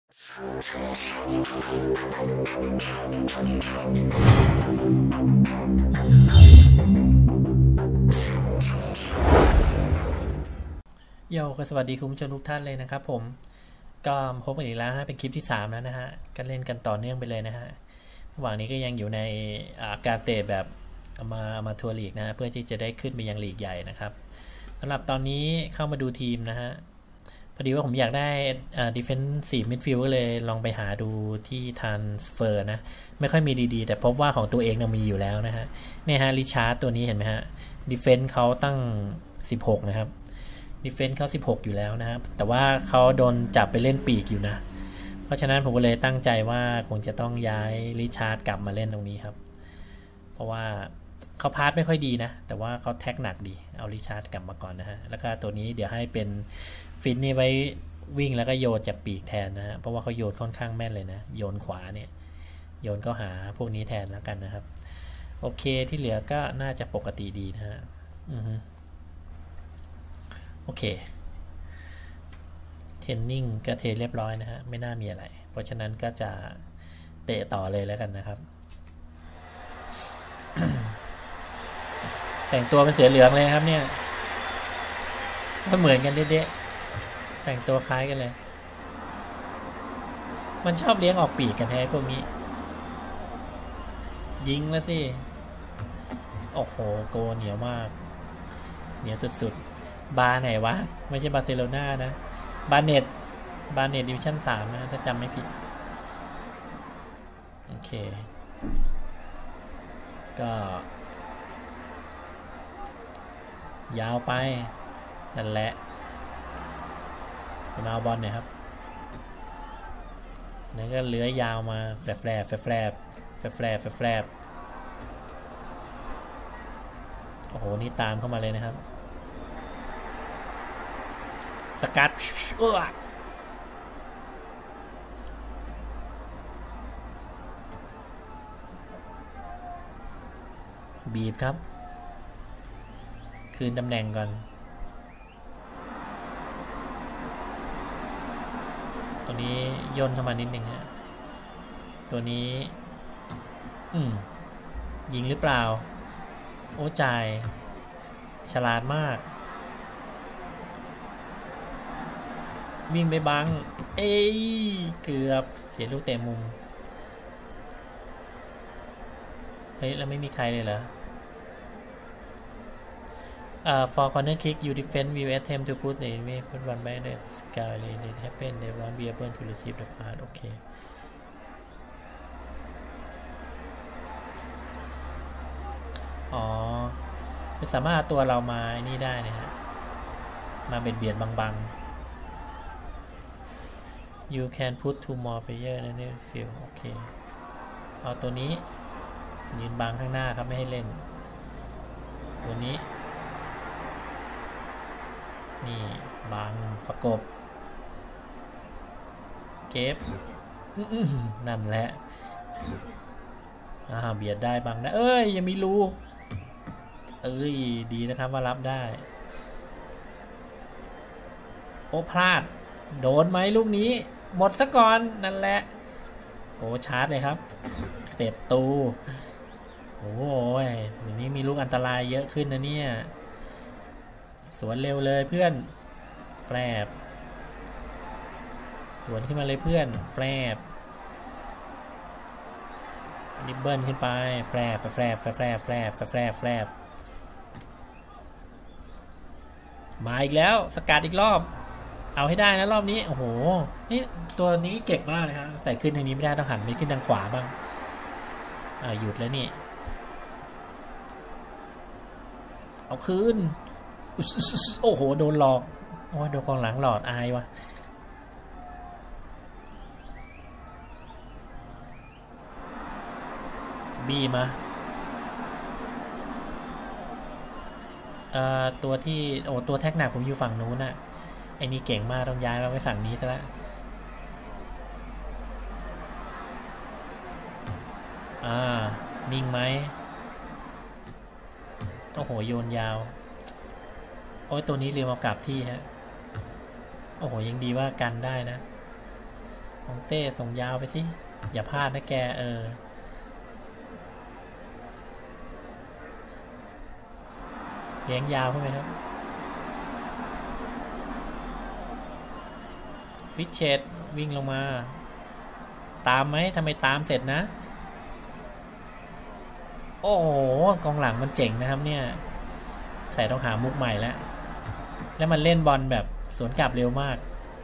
โยก็สวัสดีคุณผู้ชมทุกท่านเลยนะครับผมก็พบกันอีกแล้วฮะเป็นคลิปที่3แล้วนะฮะก็เล่นกันต่อเนื่องไปเลยนะฮะระหว่างนี้ก็ยังอยู่ในการเตะแบบมาทัวร์ลีกนะฮะเพื่อที่จะได้ขึ้นไปยังลีกใหญ่นะครับสำหรับตอนนี้เข้ามาดูทีมนะฮะพอดีว่าผมอยากได้defensive midfield ก็เลยลองไปหาดูที่transferนะไม่ค่อยมีดีๆแต่พบว่าของตัวเองมีอยู่แล้วนะฮะเนี่ยฮะริชาร์ดตัวนี้เห็นไหมฮะ defense เขาตั้ง16นะครับดีเฟนส์เขา16อยู่แล้วนะครับแต่ว่าเขาโดนจับไปเล่นปีกอยู่นะเพราะฉะนั้นผมก็เลยตั้งใจว่าคงจะต้องย้ายริชาร์ดกลับมาเล่นตรงนี้ครับเพราะว่าเขาพาสไม่ค่อยดีนะแต่ว่าเขาแท็กหนักดีเอาริชาร์ดกลับมาก่อนนะฮะแล้วก็ตัวนี้เดี๋ยวให้เป็นฟินนี่ไว้วิ่งแล้วก็โยนจากปีกแทนนะฮะเพราะว่าเขาโยนค่อนข้างแม่นเลยนะโยนขวาเนี่ยโยนก็หาพวกนี้แทนแล้วกันนะครับโอเคที่เหลือก็น่าจะปกติดีนะฮะโอเคเทรนนิ่งก็เทเรียบร้อยนะฮะไม่น่ามีอะไรเพราะฉะนั้นก็จะเตะต่อเลยแล้วกันนะครับ แต่งตัวเป็นเสือเหลืองเลยครับเนี่ยก็เหมือนกันเด๊ะๆแต่งตัวคล้ายกันเลยมันชอบเลี้ยงออกปีกกันแท้พวกนี้ยิงแล้วสิโอ้โหโกเหนียวมากเหนียวสุดๆบาร์ไหนวะไม่ใช่บาร์เซโลนานะบาร์เน็ตดิวิชั่น3นะถ้าจำไม่ผิดโอเคก็ยาวไปนั่นแหละมาเอาบอลหน่อยครับนั่นก็เลื้อยยาวมาแฝบโอ้โหนี่ตามเข้ามาเลยนะครับสกัดบีบครับคืนตำแหน่งก่อนตัวนี้ย่นเข้ามานิดนึงฮะตัวนี้ยิงหรือเปล่าโอ้จ่ายฉลาดมากวิ่งไปบังเกือบเสียลูกเตะมุมเฮ้ยแล้วไม่มีใครเลยเหรอfor corner kick you defend will attempt to put the enemy put one by the sky it happen they won't be able to receive the pass โอเคอ๋อสามารถตัวเรามานี่ได้นะฮะมาเบียดบังYou can put two more player in the field โอเคเอาตัวนี้ยืนบังข้างหน้าครับไม่ให้เล่นตัวนี้นี่บังประกบเก็บนั่นแหละเบียดได้บังได้ยังมีรูดีนะครับว่ารับได้โอ้พลาดโดนไหมลูกนี้หมดซะก่อนนั่นแหละโอ้ชาร์จเลยครับเสร็จตูโอ้ยอย่างนี้มีลูกอันตรายเยอะขึ้นนะเนี่ยสวนเร็วเลยเพื่อนแฟบสวนขึ้นมาเลยเพื่อนแฟบนิบเบิลขึ้นไปแฟบมาอีกแล้วสกัดอีกรอบเอาให้ได้นะรอบนี้โอ้โหนี่ตัวนี้เก่งมากเลยครับแต่ขึ้นทางนี้ไม่ได้ต้องหันไปขึ้นทางขวาบ้างหยุดแล้วนี่เอาคืนโอ้โหโดนหลอกโอ้โดนกองหลังหลอดอายวะบีมาตัวที่ตัวแท็กหนักผมอยู่ฝั่งนู้นน่ะไอ้นี่เก่งมากต้องย้ายมาไปฝั่งนี้ซะแล้วนิ่งไหมโอ้โหโยนยาวโอ้ยตัวนี้ลืมเอากลับที่ฮะโอ้โหยังดีว่ากันได้นะของเต้ส่งยาวไปสิอย่าพลาดนะแกเลี้ยงยาวขึ้นไหมครับฟิชเชตวิ่งลงมาตามไหมทำไมตามเสร็จนะโอ้โหกองหลังมันเจ๋งนะครับเนี่ยใส่ต้องหามุกใหม่แล้วมันเล่นบอลแบบสวนกลับเร็วมาก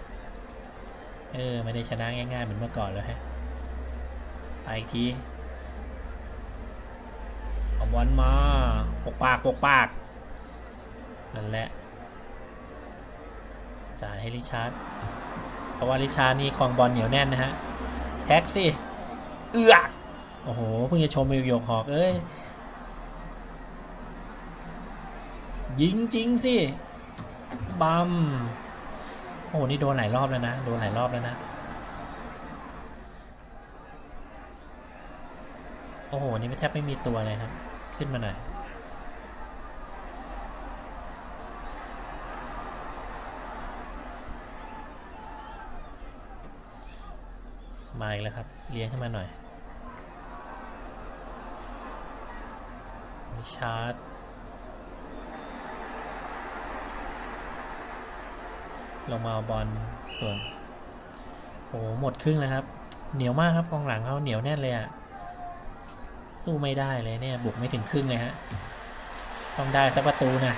ไม่ได้ชนะง่ายๆเหมือนเมื่อก่อนแล้วฮะไปอีกทีเอาบอลมาปกปากนั่นแหละจ่ายให้ริชาร์ดเพราะว่าริชาร์ดนี่ครองบอลเหนียวแน่นนะฮะแท็กซี่โอ้โหเพิ่งจะชมมิวโยกหอกยิงจริงสิบัมโอ้โหนี่โดนหลายรอบแล้วนะโอ้โหนี่แทบไม่มีตัวเลยครับขึ้นมาหน่อยมาอีกแล้วครับเลี้ยงขึ้นมาหน่อยชาร์จลงมาบอลส่วนโอ้หมดครึ่งแล้วครับเหนียวมากครับกองหลังเขาเหนียวแน่นเลยอะสู้ไม่ได้เลยเนี่ยบุกไม่ถึงครึ่งเลยฮะต้องได้สักประตูนะ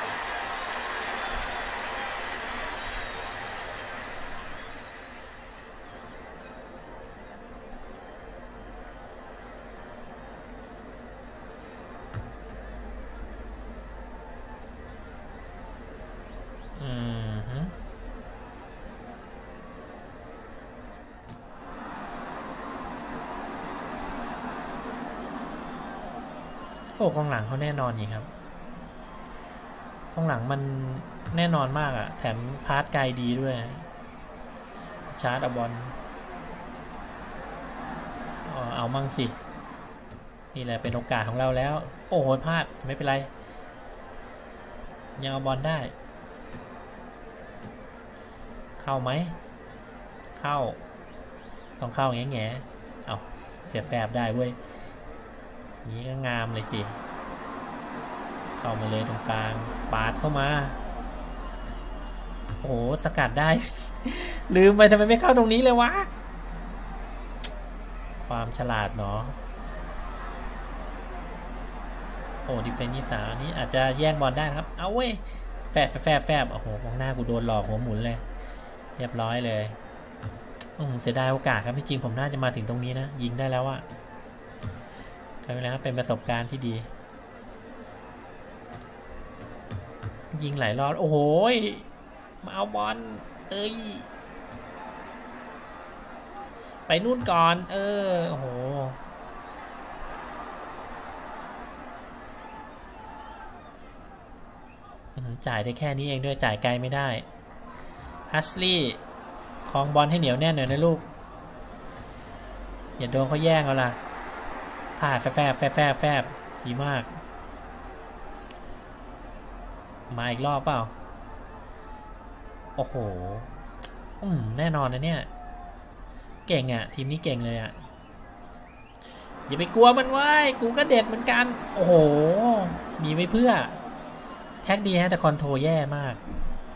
โอ้กองหลังเขาแน่นอนอยู่ครับกองหลังมันแน่นอนมากอะแถมพาสไกลดีด้วยชาร์จบอลเอามั่งสินี่แหละเป็นโอกาสของเราแล้วโอ้โหพลาดไม่เป็นไรยังเอาบอลได้เข้าไหมเข้าต้องเข้าแง่เอาเสียแฟบได้เว้ยนี้ก็งามเลยสิเข้ามาเลยตรงกลางปาดเข้ามาโอ้โหสกัดได้ ลืมไปทำไมไม่เข้าตรงนี้เลยวะความฉลาดเนาะโอ้ดิเฟนซ์23นี้อาจจะแย่งบอลได้ครับเอาเว้ยแฟบโอ้โหกองหน้ากูโดนหลอกหัวหมุนเลยเรียบร้อยเลยเสียดายโอกาสครับที่จริงผมน่าจะมาถึงตรงนี้นะยิงได้แล้วอะใช่ไหมครับเป็นประสบการณ์ที่ดียิงหลายรอบโอ้โหมาเอาบอลไปนู่นก่อนโอ้โหจ่ายได้แค่นี้เองด้วยจ่ายไกลไม่ได้ฮัสลี่ครองบอลให้เหนียวแน่นหน่อยนะลูกอย่าโดนเขาแย่งเอาล่ะผ่าแฟบดีมากมาอีกรอบเปล่าโอ้โหแน่นอนนะเนี่ยเก่งอ่ะทีมนี้เก่งเลยอ่ะอย่าไปกลัวมันไว้กูก็เด็ดเหมือนกันโอ้โหมีไว้เพื่อแท็กดีฮะแต่คอนโทรแย่มาก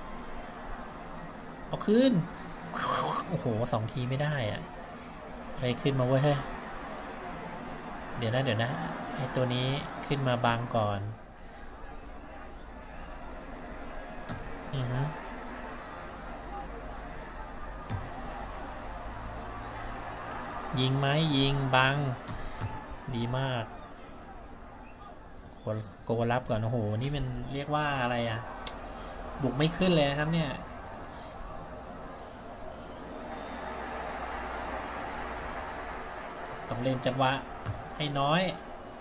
เอาขึ้นโอ้โห2 ทีไม่ได้อ่ะไปขึ้นมาเว้ยเดี๋ยวนะไอ้ตัวนี้ขึ้นมาบังก่อนยิงไหมยิงบังดีมากโกรับก่อนโอ้โหนี่มันเรียกว่าอะไรอ่ะบุกไม่ขึ้นเลยนะครับเนี่ยต้องเล่นจังหวะให้น้อย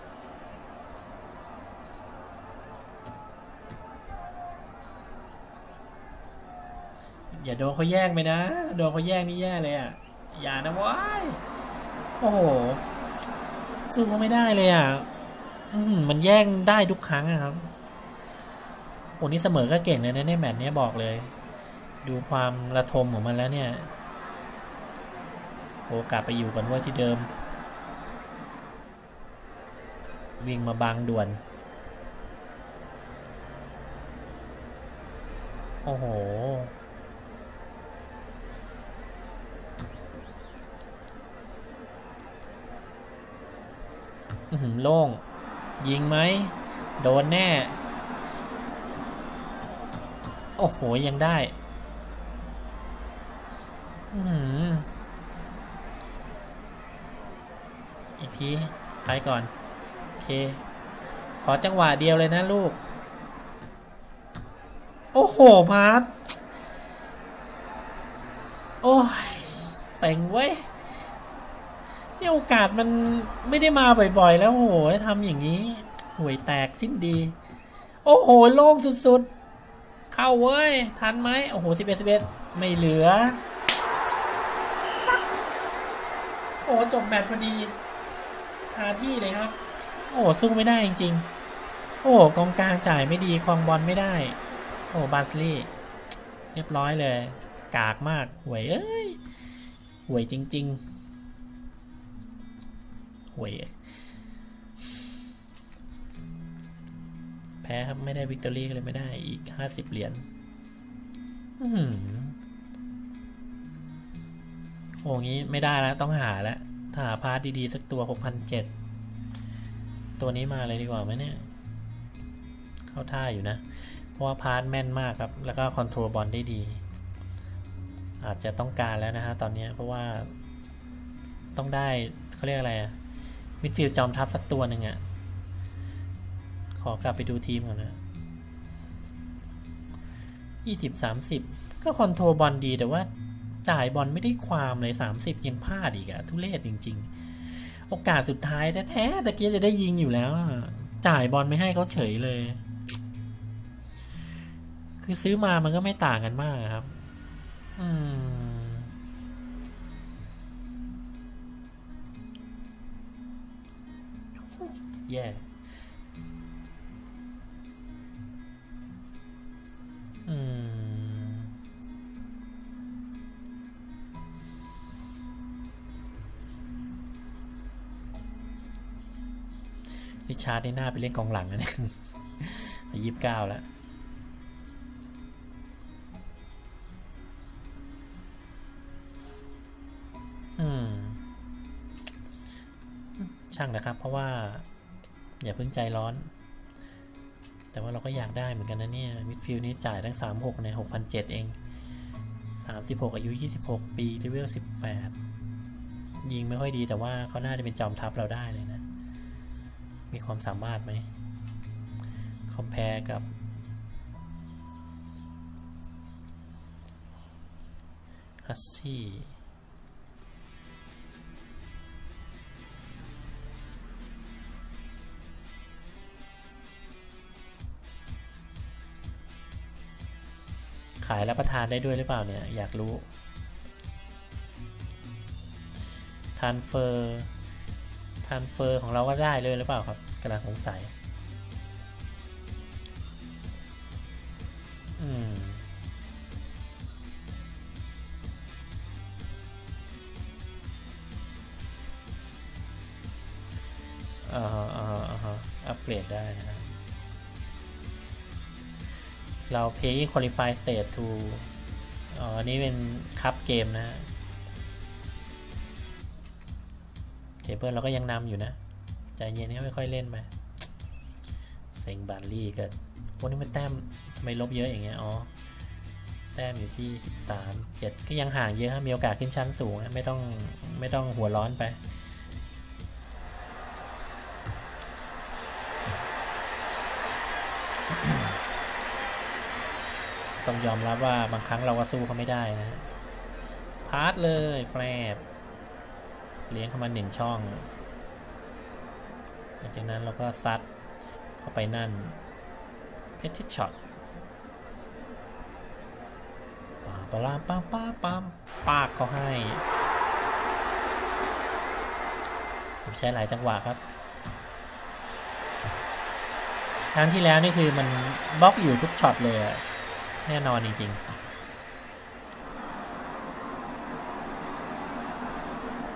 อย่าโดนเขาแย่งไปนะโดนเขาแย่งนี่แย่เลยอ่ะอย่านะว้ายโอ้โหสู้เขาไม่ได้เลยอ่ะมันแย่งได้ทุกครั้งนะครับโอ้นี่เสมอก็เก่งเลยนะในแมตช์นี้บอกเลยดูความระทมของมันแล้วเนี่ยโอกลับไปอยู่กันว่าที่เดิมวิ่งมาบังด่วนโอ้โหโล่งยิงไหมโดนแน่โอ้โหยังได้อีกทีไปก่อนโอเคขอจังหวะเดียวเลยนะลูกโอ้โหพาร์ทโอ้ยแต่งไว้นี่โอกาสมันไม่ได้มาบ่อยๆแล้วโอ้โหทำอย่างนี้ห่วยแตกสิ้นดีโอ้โหโล่งสุดๆเข้าเว้ยทันไหมโอ้โห11ไม่เหลือโอ้จบแมตช์พอดีคาที่เลยครับโอ้สู้ไม่ได้จริงๆโอ้กองกลางจ่ายไม่ดีครองบอลไม่ได้โอ้บาร์สลีย์เรียบร้อยเลยกากมากห่วยห่วยจริงๆห่วยแพ้ครับไม่ได้วิกตอรี่เลยไม่ได้อีก50 เหรียญโอ้งี้ไม่ได้แล้วต้องหาแล้วถ้าหาพาร์ทดีๆสักตัว 6,700 ตัวนี้มาเลยดีกว่าไหมเนี่ยเข้าท่าอยู่นะเพราะว่าพาร์ทแม่นมากครับแล้วก็คอนโทรลบอลได้ดีอาจจะต้องการแล้วนะฮะตอนนี้เพราะว่าต้องได้เขาเรียกอะไรอะมิดฟิลด์จอมทัพสักตัวหนึ่งอะขอกลับไปดูทีมก่อนนะ20-30ก็คอนโทรลบอลดีแต่ว่าจ่ายบอลไม่ได้ความเลย30ยังพลาดอีกอะทุเรศจริงๆโอกาสสุดท้ายแท้ๆตะกี้จะได้ยิงอยู่แล้วจ่ายบอลไม่ให้เขาเฉยเลยคือซื้อมามันก็ไม่ต่างกันมากครับแย่ริชาร์ดได้หน้าไปเล่นกองหลังนะเนี่ย29แล้วช่างนะครับเพราะว่าอย่าเพิ่งใจร้อนแต่ว่าเราก็อยากได้เหมือนกันนะเนี่ยมิดฟิลด์นี้จ่ายตั้ง36ใน 6,700 เอง36อายุ26 ปีเลเวล18ยิงไม่ค่อยดีแต่ว่าเขาน่าจะเป็นจอมทัพเราได้เลยนะมีความสามารถไหมคอมแพร์กับฮัสซี่ขายรับประทานได้ด้วยหรือเปล่าเนี่ยอยากรู้ทรานเฟอร์ของเราก็ได้เลยหรือเปล่าครับกำลังสงสัยอัปเกรดได้นะครับเรา Play Qualify Stage 2อันนี้เป็นคัพเกมนะเทเบิลเราก็ยังนำอยู่นะใจเย็นก็ไม่ค่อยเล่นไปเซ็งบาร์ลี่เกิดวันนี้มันแต้มทำไมลบเยอะอย่างเงี้ยแต้มอยู่ที่13-7ก็ยังห่างเยอะมีโอกาสขึ้นชั้นสูงไม่ต้องหัวร้อนไปต้องยอมรับว่าบางครั้งเราก็สู้เขาไม่ได้นะพาร์ทเลยแฟบเลี้ยงเข้ามา1 ช่องหลังจากนั้นเราก็ซัดเข้าไปนั่นเพชรช็อตปาปากเขาให้ผมใช้หลายจังหวะครับครั้งที่แล้วนี่คือมันบล็อกอยู่ทุกช็อตเลยแน่นอนจริงๆ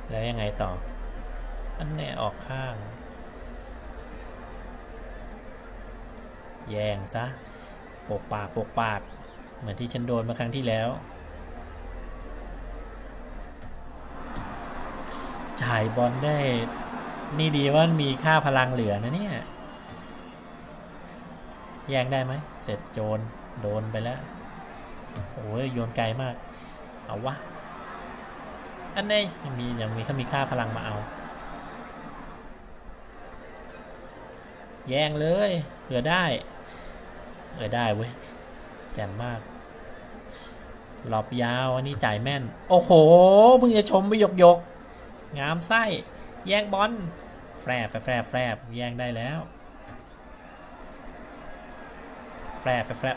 แล้วยังไงต่ออันแน่ออกข้างแย่งซะปกปากปกปากเหมือนที่ฉันโดนมาครั้งที่แล้วจ่ายบอลได้นี่ดีว่ามีค่าพลังเหลือนะเนี่ยแย่งได้ไหมเสร็จโจรโดนไปแล้วโอ้ยโยนไกลมากเอาวะอันนี้ยังมีเขามีค่าพลังมาเอาแย่งเลยเผื่อได้ได้เว้ยแจ่มมากหลอบยาวอันนี้จ่ายแม่นโอ้โหเพิ่งจะชมไปยกงามไส้แย่งบอลแฝบแย่งได้แล้วแฝบ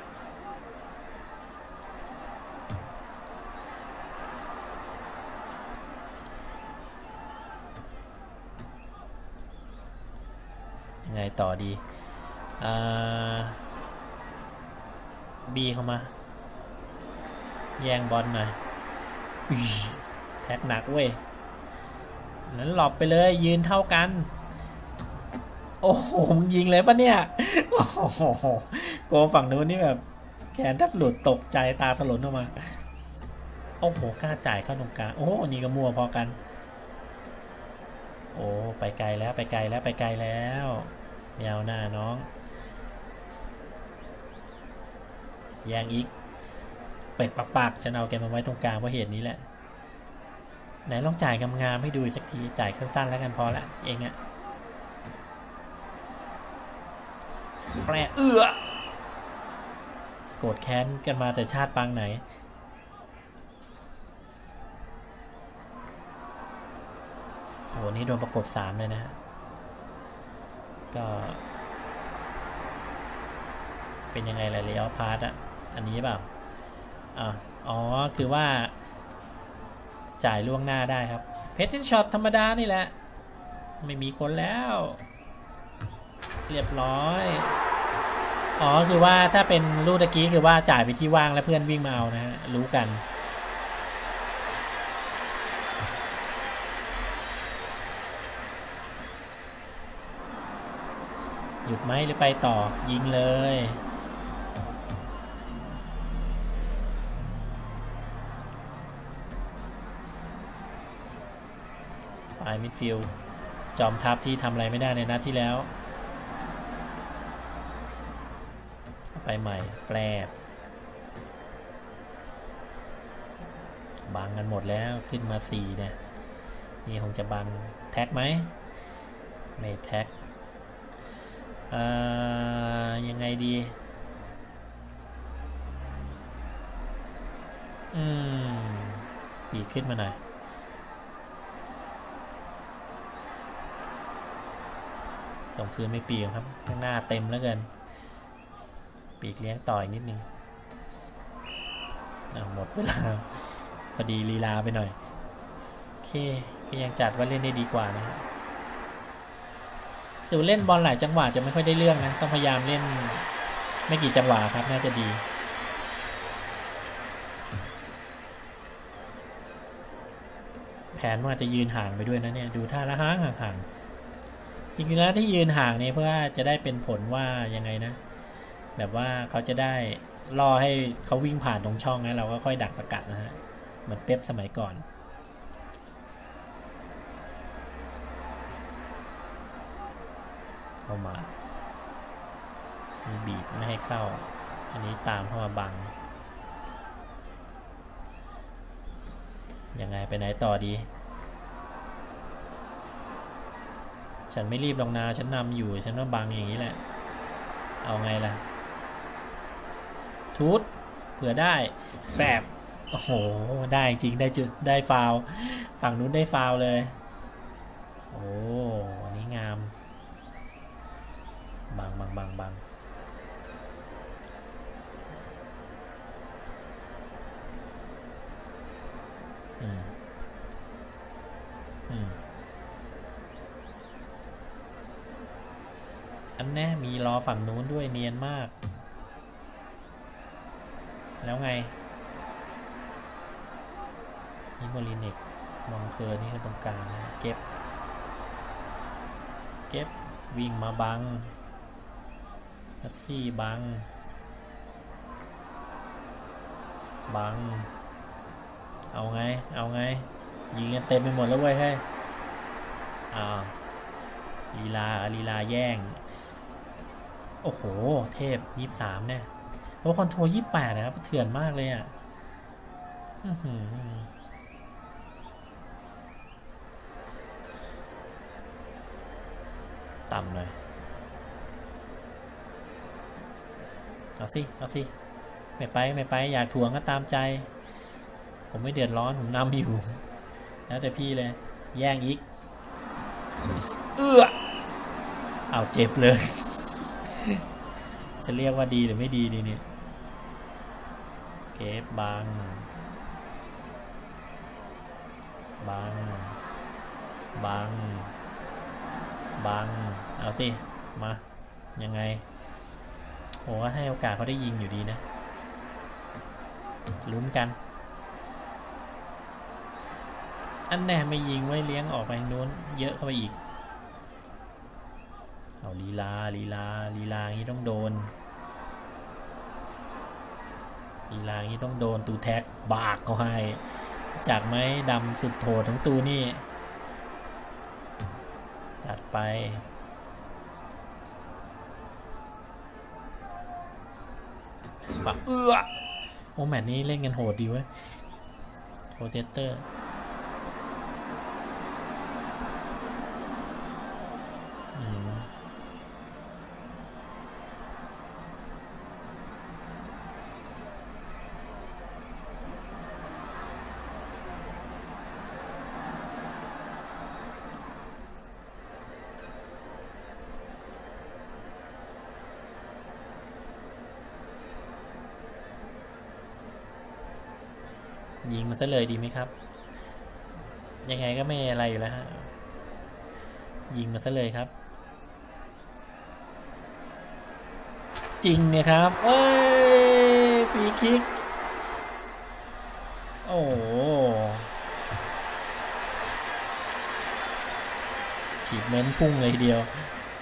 ยังไงต่อดีบีเข้ามาแย่งบอลหน่อยแท็กหนักเว้ยนั้นหลบไปเลยยืนเท่ากันโอ้โหมึงยิงเลยปะเนี่ยโอ้โหโกฝั่งนู้นนี่แบบแขนแทบหลุดตกใจตาถลนออกมาโอ้โหกล้าจ่ายเข้าตรงกลางโอ้นี่ก็มัวพอกันโอ้ไปไกลแล้วไม่เอาหน้าน้องแย่งอีกเป็กปากฉันเอาแกมาไว้ตรงกลางเพราะเหตุนี้แหละไหนลองจ่ายงามๆให้ดูสักทีจ่ายสั้นๆแล้วกันพอละเองอะแปรโกรธแค้นกันมาแต่ชาติปางไหนโหนี่โดนประกบ3เลยนะฮะก็เป็นยังไงล่ะเลอพาร์ตอะอันนี้เปล่าอ๋อคือว่าจ่ายล่วงหน้าได้ครับเพชรช็อตธรรมดานี่แหละไม่มีคนแล้วเรียบร้อยอ๋อคือว่าถ้าเป็นลูกตะกี้คือว่าจ่ายไปที่ว่างแล้วเพื่อนวิ่งมาเอานะฮะรู้กันหยุดไหมหรือไปต่อยิงเลยปลายมิดฟิลด์จอมทัพที่ทำอะไรไม่ได้ในนัดที่แล้วไปใหม่แฟลบบังกันหมดแล้วขึ้นมา4เนี่ยนี่คงจะบังแท็กไหมไม่แท็กยังไงดีปีกขึ้นมาหน่อยส่งคืนไม่ปีกครับข้างหน้าเต็มแล้วเกินปีกเลี้ยงต่ออีกนิดนึงหมดเวลาพอดีลีลาไปหน่อยโอเคก็ยังจัดว่าเล่นได้ดีกว่านะส่วนเล่นบอลหลายจังหวะจะไม่ค่อยได้เรื่องนะต้องพยายามเล่นไม่กี่จังหวะครับน่าจะดีแผนว่าจะยืนห่างไปด้วยนะเนี่ยดูท่าละห่างจริงๆแล้วที่ยืนห่างเนี่ยเพื่อจะได้เป็นผลว่ายังไงนะแบบว่าเขาจะได้ล่อให้เขาวิ่งผ่านตรงช่องนะเราก็ค่อยดักสกัดนะฮะเหมือนเป๊ปสมัยก่อนเข้ามามีบีบไม่ให้เข้าอันนี้ตามเข้ามาบังยังไงไปไหนต่อดีฉันไม่รีบลงนาฉันนำอยู่ฉันว่าบังอย่างนี้แหละเอาไงล่ะทุดเผื่อได้แฝบโอ้โหได้จริงได้จุดได้ฟาวฝั่งนู้นได้ฟาวเลยโอ้อันนี้งามบังอันแน่มีรอฝั่งนู้นด้วยเนียนมากแล้วไงนี่โมลินิกมองเคอร์นี่คือตรงกลางนะเก็บวิ่งมาบังลัสซี่บังเอาไงยิงกันเต็มไปหมดแล้วเว้ยให้ลีลาแย่งโอ้โหเทพ23เนี่ยโอ้คอนโทร28นะครับเถื่อนมากเลยอ่ะต่ำหน่อยเอาสิไม่ไปอยากถ่วงก็ตามใจผมไม่เดือดร้อนผมนำอยู่แล้วแต่พี่เลยแย่งอีกเอาเจ็บเลยจะเรียกว่าดีหรือไม่ดีดีเนี่ยเก็บบังเอาสิมายังไงโอ้ให้โอกาสเขาได้ยิงอยู่ดีนะลุ้นกันอันแน่ไม่ยิงไว้เลี้ยงออกไปนู้นเยอะเข้าไปอีกเอาลีลางี้ต้องโดนตูแท็กบากเขาให้จากไม้ดำสุดโหดทั้งตูนี่จัดไปปักโอ้แมตช์นี้เล่นกันโหดดีเว้ยโคเซเตอร์ยิงมันซะเลยดีไหมครับยังไงก็ไม่อะไรอยู่แล้วฮะยิงมันซะเลยครับจริงเนี่ยครับเอ้ยฟรีคิกโอ้ฉีดเม้นพุ่งเลยทีเดียว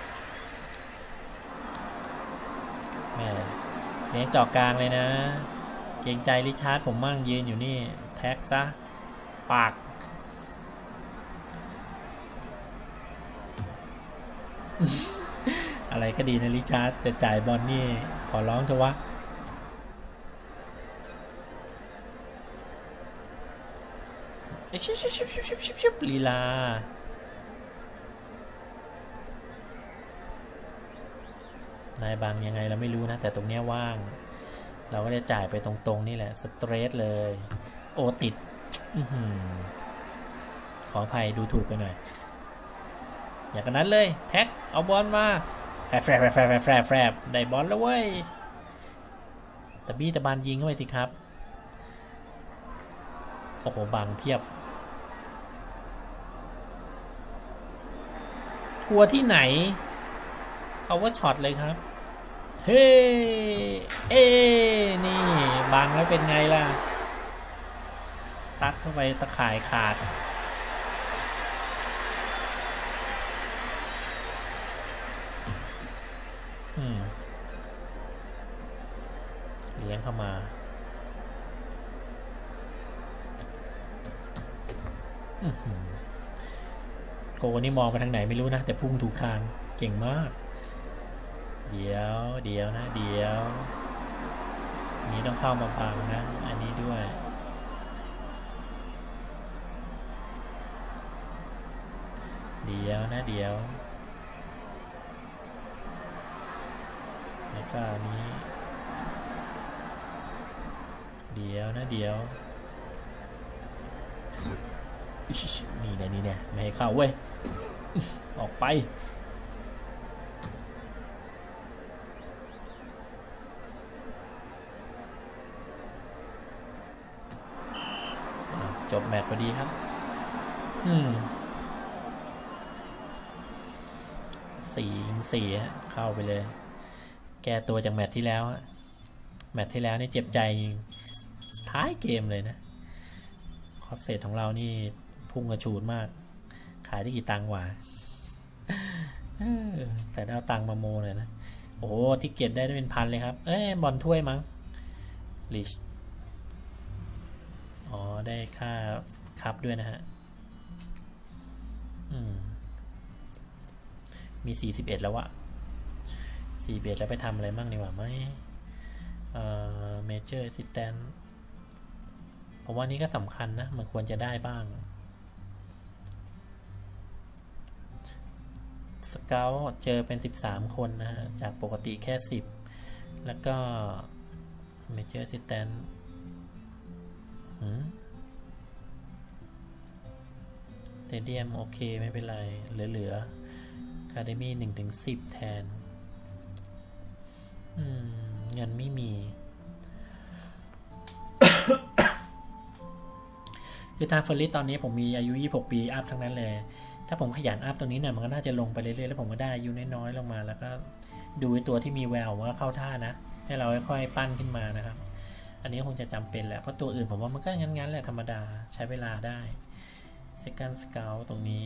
แม่เลี้ยงเจาะกลางเลยนะเกรงใจริชาร์ดผมมั่งยืนอยู่นี่แท็กซะปากอะไรก็ดีนะริชาร์ดจะจ่ายบอลนี่ขอร้องเถอะวะชิบลีลานายบังยังไงเราไม่รู้นะแต่ตรงเนี้ยว่างเราก็จะจ่ายไปตรงๆนี่แหละสเตรทเลยโอติดขออภัยดูถูกไปหน่อยอย่างนั้นเลยแท็กเอาบอลมาแฟบได้บอลแล้วเว้ยตะบี้ตะบานยิงเข้าไปสิครับโอ้โหบังเพียบกลัวที่ไหนเอาว่าช็อตเลยครับเฮ้นี่บังแล้วเป็นไงล่ะซัดเข้าไปตะข่ายขาดเลี้ยงเข้ามาโกนี่มองไปทางไหนไม่รู้นะแต่พุ่งถูกทางเก่งมากเดี๋ยวนะนี้ต้องเข้ามาบังนะอันนี้ด้วยเดี๋ยวแล้วก็นี้เดี๋ยวนี่เนี่ยไม่ให้เข้าเว้ยออกไปจบแมตช์พอดีครับ4-4เข้าไปเลยแก้ตัวจากแมตช์ที่แล้วนี่เจ็บใจท้ายเกมเลยนะคอสเซตของเรานี่พุ่งกระชูดมาก ขายได้กี่ตังค์วะแต่เอาตังค์มาโมเลยนะโอ้ทิกเก็ตได้เป็นพันเลยครับบอลถ้วยมั้งลิชอ๋อได้ค่าคัพด้วยนะฮะมี41แล้ววะ41แล้วไปทำอะไรบ้างดีกว่าไหมเมเจอร์แอสซิสแตนต์ผมว่านี้ก็สำคัญนะมันควรจะได้บ้างสเกลเจอเป็น13คนนะฮะจากปกติแค่10แล้วก็เมเจอร์แอสซิสแตนต์สเตเดียมโอเคไม่เป็นไรเหลือคาเดมี่1-10แทนเงินไม่มี คือทางเฟอร์ริสตอนนี้ผมมีอายุ26ปีอัพทั้งนั้นเลยถ้าผมขยันอัพตรงนี้เนี่ยมันก็น่าจะลงไปเรื่อยๆแล้วผมก็ได้อายุน้อยๆลงมาแล้วก็ดูตัวที่มีแววว่าเข้าท่านะให้เราค่อยๆปั้นขึ้นมานะครับอันนี้คงจะจำเป็นแหละเพราะตัวอื่นผมว่ามันก็งั้นๆแหละธรรมดาใช้เวลาได้ Second Scout ตรงนี้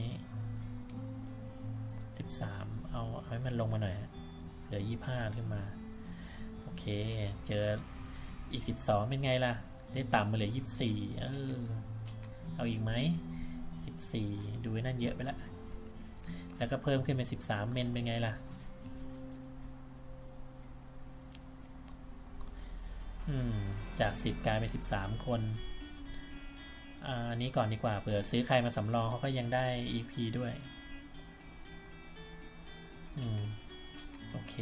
13เอาให้มันลงมาหน่อยเหลือ25ขึ้นมาโอเคเจออีก12เป็นไงล่ะได้ต่ำมาเหลือ24เอาอีกไหม14ดูนั่นเยอะไปละแล้วก็เพิ่มขึ้นเป็น13เมนเป็นไงล่ะจาก10กลายเป็น13คนอันนี้ก่อนดีกว่าเผื่อซื้อใครมาสำรองเขาก็ยังได้ EP ด้วยโอเค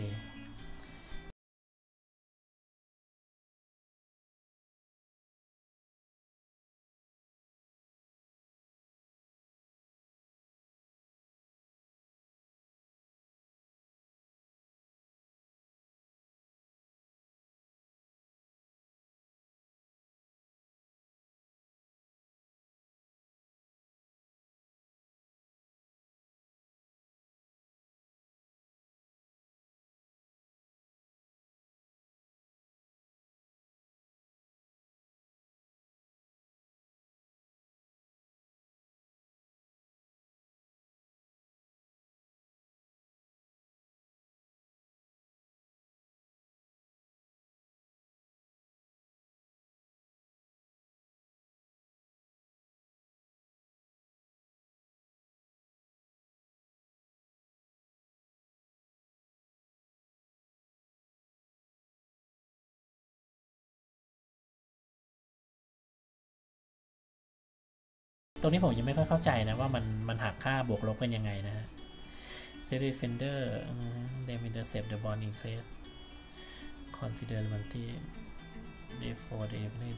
ตรงนี้ผมยังไม่ค่อยเข้าใจนะว่ามันหักค่าบวกลบเป็นยังไงนะฮะ Set Defender Them Intercept the Ball Increase Consider Monty Day for the Evening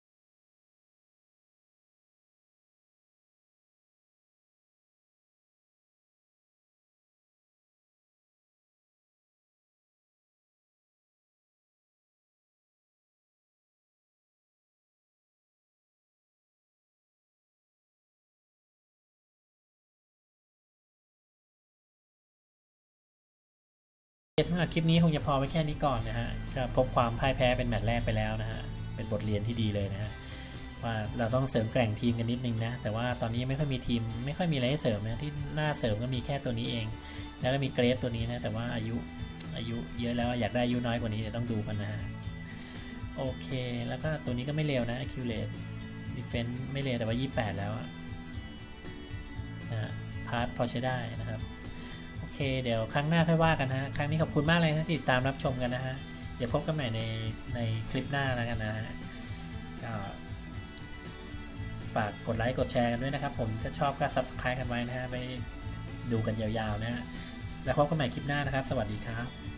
สำหรับคลิปนี้คงจะพอไว้แค่นี้ก่อนนะฮะก็พบความพ่ายแพ้เป็นแมตช์แรกไปแล้วนะฮะเป็นบทเรียนที่ดีเลยนะฮะว่าเราต้องเสริมแกร่งทีมกันนิดนึงนะแต่ว่าตอนนี้ไม่ค่อยมีทีมไม่ค่อยมีอะไรให้เสริมนะที่น่าเสริมก็มีแค่ตัวนี้เองแล้วก็มีเกรฟตัวนี้นะแต่ว่าอายุเยอะแล้วอยากได้อายุน้อยกว่านี้เดี๋ยวต้องดูกันนะฮะโอเคแล้วก็ตัวนี้ก็ไม่เลวนะ Accurate Defense ไม่เลวแต่ว่า28แล้วนะพาร์ทพอใช้ได้นะครับโอเคเดี๋ยวครั้งหน้าค่อยว่ากันฮะครั้งนี้ขอบคุณมากเลยที่ติดตามรับชมกันนะฮะเดี๋ยวพบกันใหม่ในคลิปหน้าแล้วกันนะฮะก็ฝากกดไลค์กดแชร์กันด้วยนะครับผมถ้าชอบก็ Subscribe กันไว้นะฮะไปดูกันยาวๆนะฮะแล้วพบกันใหม่คลิปหน้านะครับสวัสดีครับ